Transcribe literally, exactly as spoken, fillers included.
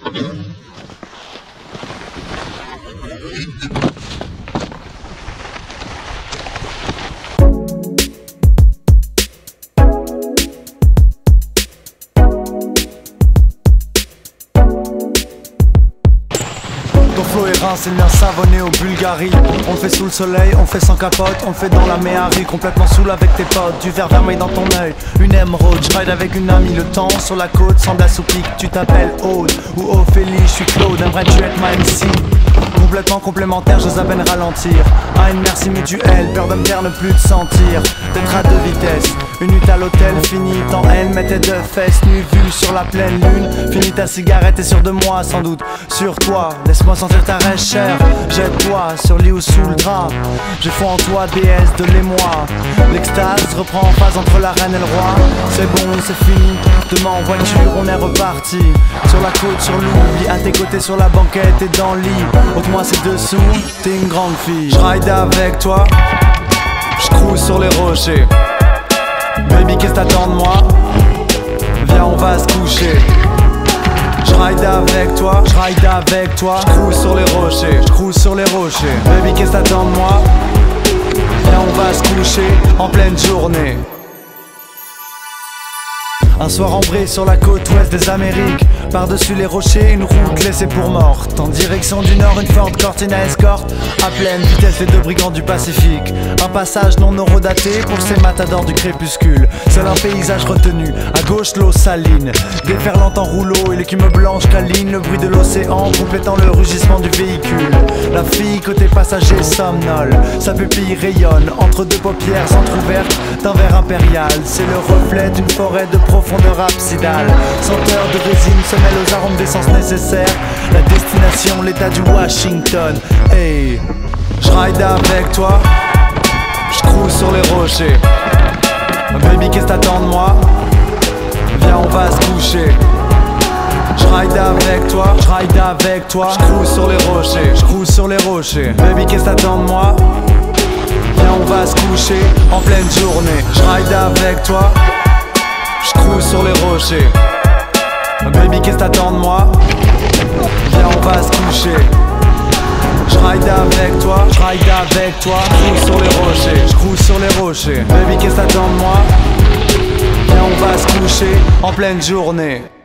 Ton flow est rincé, le mien savonné au Bulgarie. On le fait sous le soleil, on le fait sans capote, on le fait dans la méhari. Complètement saoul avec tes potes, du verre vermeil dans ton œil. Une émeraude, je ride avec une amie, le temps sur la côte semble assoupi. Tu t'appelles Aude ou Ophélie, je suis Claude, aimerais-tu être ma M C? Complètement complémentaire, j'ose à peine ralentir. Ah une merci mutuelle, peur de me taire, ne plus te sentir. D'être à deux vitesses, une nuit à l'hôtel, fini en haine, mets tes deux fesses, nu vue sur la pleine lune. Finis ta cigarette et sûr de moi, sans doute sur toi. Laisse-moi sentir ta rêche chère, jette-toi sur lit ou sous le drap. Je fonds en toi, déesse de l'émoi. L'extase reprend en phase entre la reine et le roi. C'est bon, c'est fini, demain en voiture on est reparti. Sur la côte, sur l'oubli, à tes côtés sur la banquette et dans le lit. Ôte-moi ces dessous, t'es une grande fille. Je ride avec toi, je cruise sur les rochers. Baby, qu'est-ce t'attends de moi? Viens, on va se coucher. Je ride avec toi, je ride avec toi. Je cruise sur les rochers, je cruise sur les rochers. Baby, qu'est-ce t'attends de moi? Viens, on va se coucher en pleine journée. Un soir ambré sur la côte ouest des Amériques. Par-dessus les rochers, une route laissée pour morte. En direction du nord, une Ford Cortina escorte. À pleine vitesse, les deux brigands du Pacifique. Un passage non eurodaté pour ces matadors du crépuscule. Seul un paysage retenu, à gauche l'eau saline. Déferlante en rouleau et l'écume blanche câline. Le bruit de l'océan complétant le rugissement du véhicule. La fille côté passager somnole. Sa pupille rayonne entre deux paupières entrouvertes d'un verre impérial. C'est le reflet d'une forêt de profondeur absidale. Senteur de résine se mêle aux arômes d'essence nécessaires. La destination, l'état du Washington. Hey, je ride avec toi, je cruise sur les rochers. Baby, qu'est-ce t'attends de moi? Viens, on va se coucher. Je ride avec toi, je ride avec toi. Je cruise sur les rochers, je cruise sur les rochers. Baby, qu'est-ce t'attends de moi? Viens, on va se coucher en pleine journée. Je ride avec toi, je cruise sur les rochers. Baby, qu'est-ce t'attends de moi? Viens, on va se coucher. Je ride avec toi, je ride avec toi. Je cruise sur les rochers, je cruise sur les rochers. Baby, qu'est-ce t'attends de moi? Viens, on va se coucher en pleine journée.